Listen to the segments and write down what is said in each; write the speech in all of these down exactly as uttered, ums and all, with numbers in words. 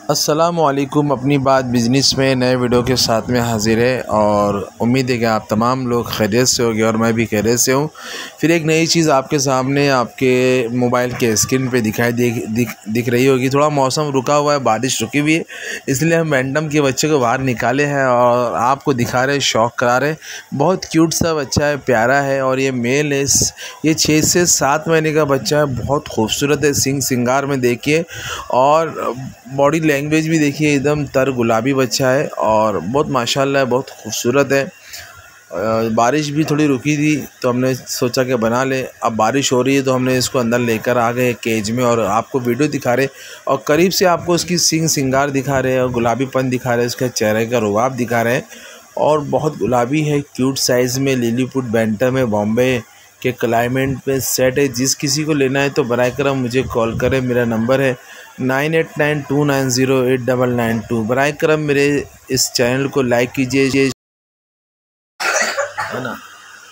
अस्सलामुअलैकुम। अपनी बात बिज़नेस में नए वीडियो के साथ में हाज़िर है और उम्मीद है कि आप तमाम लोग खैरियत से होंगे और मैं भी खैरियत से हूँ। फिर एक नई चीज़ आपके सामने आपके मोबाइल के स्क्रीन पे दिखाई दे दिख दिख रही होगी। थोड़ा मौसम रुका हुआ है, बारिश रुकी हुई है, इसलिए हम रैंडम के बच्चे को बाहर निकाले हैं और आपको दिखा रहे, शौक़ करा रहे। बहुत क्यूट सा बच्चा है, प्यारा है और ये मेल है। ये छः से सात महीने का बच्चा है, बहुत खूबसूरत है। सिंग सिंगार में देखिए और बॉडी लैंग्वेज भी देखिए, एकदम तर गुलाबी बच्चा है और बहुत माशाल्लाह बहुत खूबसूरत है। बारिश भी थोड़ी रुकी थी तो हमने सोचा कि बना ले। अब बारिश हो रही है तो हमने इसको अंदर लेकर आ गए केज में और आपको वीडियो दिखा रहे और करीब से आपको उसकी सिंग सिंगार दिखा रहे हैं और गुलाबीपन दिखा रहे हैं, उसके चेहरे का रुबाब दिखा रहे हैं और बहुत गुलाबी है, क्यूट साइज़ में। लिलीपुट बैंटम है, बॉम्बे के क्लाइमेट पे सेट है। जिस किसी को लेना है तो बराए करम मुझे कॉल करें। मेरा नंबर है nine eight nine two nine zero eight double nine two. बराए करम मेरे इस चैनल को लाइक कीजिए, है ना,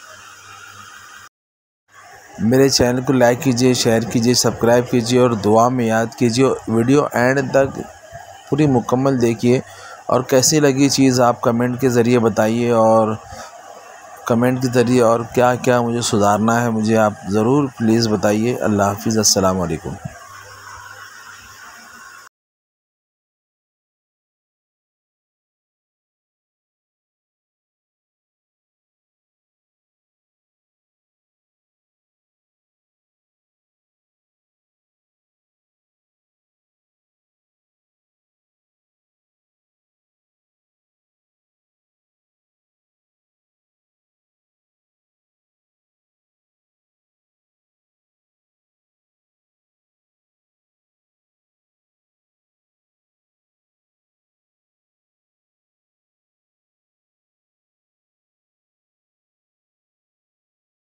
मेरे चैनल को लाइक कीजिए, शेयर कीजिए, सब्सक्राइब कीजिए और दुआ में याद कीजिए। वीडियो एंड तक पूरी मुकम्मल देखिए और कैसी लगी चीज़ आप कमेंट के ज़रिए बताइए और कमेंट के ज़रिए और क्या क्या मुझे सुधारना है मुझे आप ज़रूर प्लीज़ बताइए। अल्लाह हाफ़िज़, अस्सलाम वालेकुम।